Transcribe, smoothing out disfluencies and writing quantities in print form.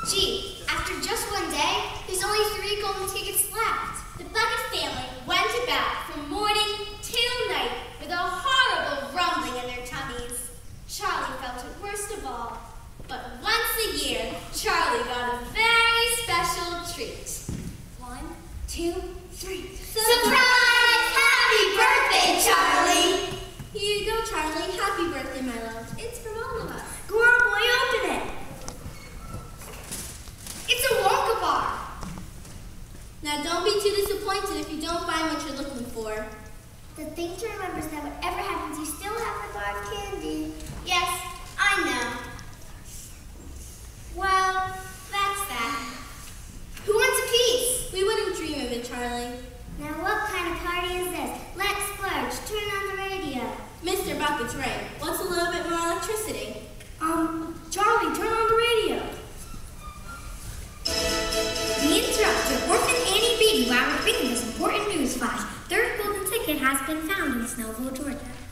Gee, after just one day, there's only 3 golden tickets left. The Bucket family went about from morning till night with a horrible rumbling in their tummies. Charlie felt it worst of all. But once a year, Charlie got a very special treat. 1, 2, 3. Surprise! Happy birthday, Charlie! Here you go, Charlie. Happy birthday, my love. It's from all of us. Go on, boy, open it. It's a Wonka bar. Now, don't be too disappointed if you don't find what you're looking for. The thing to remember is that whatever happens, you still have the bar of candy. Yes, I know. Well, that's that. Who wants a piece? We wouldn't dream of it, Charlie. Now, what kind of party is this? Let's splurge. Turn on the radio. Mr. Bucket's right. What's a little bit more electricity? Charlie, turn on the radio. We interrupt your orphan Annie Beatty while we're bringing this important news flash. Third golden ticket has been found in Snowville, Georgia.